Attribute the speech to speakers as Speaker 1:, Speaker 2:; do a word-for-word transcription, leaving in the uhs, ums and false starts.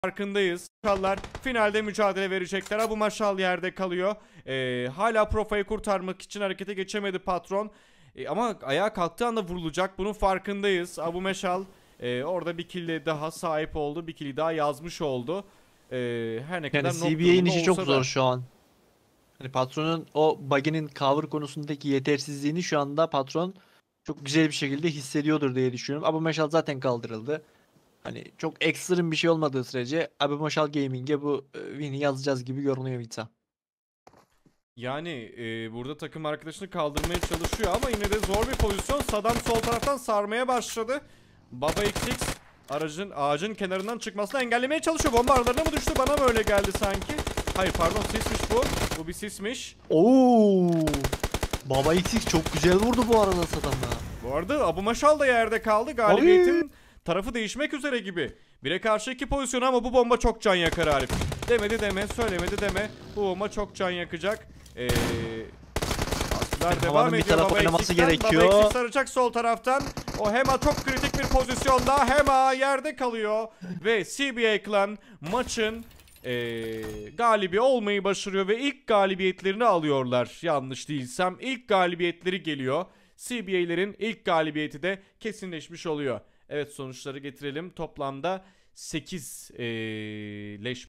Speaker 1: Farkındayız. Maşallar finalde mücadele verecekler. Abu Maşal yerde kalıyor. Ee, hala Profa'yı kurtarmak için harekete geçemedi patron. Ee, ama ayağa kalktığı anda vurulacak. Bunun farkındayız. Abu Maşal e, orada bir kill'e daha sahip oldu. Bir kill'i daha yazmış oldu. Ee, her ne kadar
Speaker 2: Yani
Speaker 1: nok
Speaker 2: C B A'nin
Speaker 1: durumunda
Speaker 2: işi çok
Speaker 1: olsa
Speaker 2: zor
Speaker 1: da.
Speaker 2: şu an. Hani patronun o bug'inin cover konusundaki yetersizliğini şu anda patron çok güzel bir şekilde hissediyordur diye düşünüyorum. Abu Maşal zaten kaldırıldı. Hani çok ekstrem bir şey olmadığı sürece Abu Maşal Gaming'e bu e, win'i yazacağız gibi görünüyor Vita.
Speaker 1: Yani e, burada takım arkadaşını kaldırmaya çalışıyor ama yine de zor bir pozisyon. Saddam sol taraftan sarmaya başladı. Baba X X aracın ağacın kenarından çıkmasını engellemeye çalışıyor. Bomba aralarına mı düştü? Bana böyle geldi sanki. Hayır pardon, sismiş bu. Bu bir sismiş.
Speaker 2: Oo! Baba X X çok güzel vurdu bu arada Saddam'a.
Speaker 1: Bu arada Abu Maşal da yerde kaldı. Galibiyetin tarafı değişmek üzere gibi. Bire karşı iki pozisyon ama bu bomba çok can yakar Arif. Demedi deme, söylemedi deme. Bu bomba çok can yakacak. Eee... Baskılar devam
Speaker 2: Havanın bir
Speaker 1: ediyor.
Speaker 2: taraf
Speaker 1: Baba
Speaker 2: oynaması
Speaker 1: Eksik'ten.
Speaker 2: gerekiyor.
Speaker 1: Baba Eksik saracak sol taraftan. O Hema çok kritik bir pozisyonda. Hema yerde kalıyor. Ve C B A Clan maçın ee, galibi olmayı başarıyor ve ilk galibiyetlerini alıyorlar. Yanlış değilsem ilk galibiyetleri geliyor. C B A'lerin ilk galibiyeti de kesinleşmiş oluyor. Evet, sonuçları getirelim. Toplamda sekiz ee, leş